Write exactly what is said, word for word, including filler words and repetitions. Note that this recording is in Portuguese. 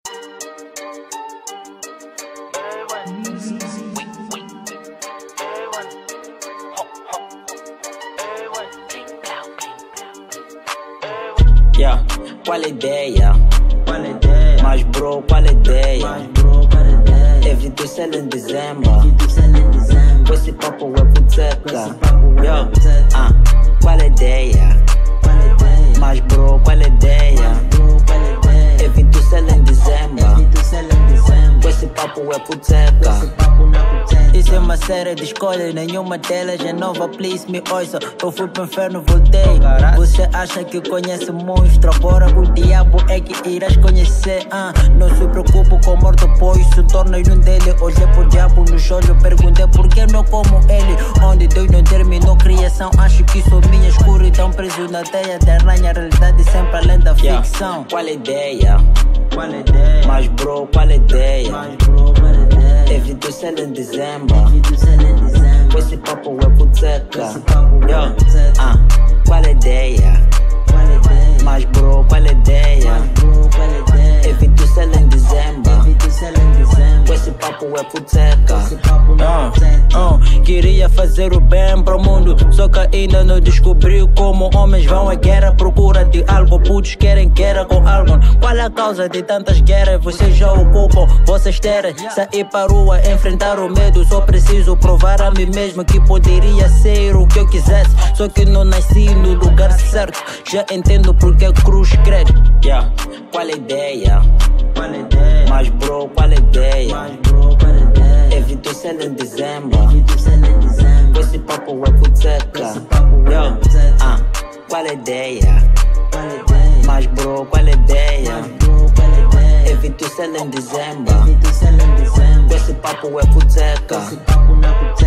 Yeah, qual a ideia? Qual a ideia? Mas bro, qual a ideia? Mas bro, qual a ideia? Every do sell em dezembro. Tu sell em dezembro. Esse papo é puteca. Esse papo é Yo, puteca. ah, qual a ideia? Qual a ideia? Mas bro, qual a ideia? Bro, qual a ideia? Every do sell em dezembro. Tu sell em dezembro. Esse papo é puteca. Esse papo não é puteca. Isso é uma série de escolhas, nenhuma delas é nova, please me ouça. Eu fui pro inferno, voltei. Você acha que conhece monstro, agora o diabo é que irás conhecer. ah. Não se preocupe com morto, pois se torna um dele. Olhei pro diabo nos olhos, perguntei por que não como ele. Onde Deus não terminou criação, acho que sou minha escuridão. Preso na teia da aranha, realidade sempre além da ficção. Qual a ideia? Qual a ideia? Mas bro, qual a ideia? Mas bro, qual a ideia? Every do sell em dezembro. Tu sell em dezembro. Esse papo é puteca. Esse papo é Yo, puteca. ah, qual a ideia? Qual a ideia? Mas bro, qual a ideia? Mas bro, qual a ideia? Every do sell em dezembro. Tu sell em dezembro. Esse papo é puteca. Esse papo não é Ah, puteca. ah, queria fazer o bem pro mundo, só que ainda não descobri como homens vão à guerra à procura de algo. Putos querem guerra com algo. Qual é a causa de tantas guerras? Vocês já ocupam vossas terras. Sair para a rua, enfrentar o medo. Só preciso provar a mim mesmo que poderia ser o que eu quisesse. Só que não nasci no lugar certo. Já entendo porque a cruz cresce. Yeah. Qual a ideia? Qual a ideia? Mas bro, qual a ideia? Mas bro, qual a ideia? Every do sell em dezembro. Tu sell em dezembro. Esse papo é puteca. Esse papo é Yo, puteca. ah, qual a ideia? Qual a ideia? Mas bro, qual a ideia? Mas bro, qual a ideia? Every do sell em dezembro. Tu sell em dezembro. Esse papo é puteca. Esse papo não é puteca.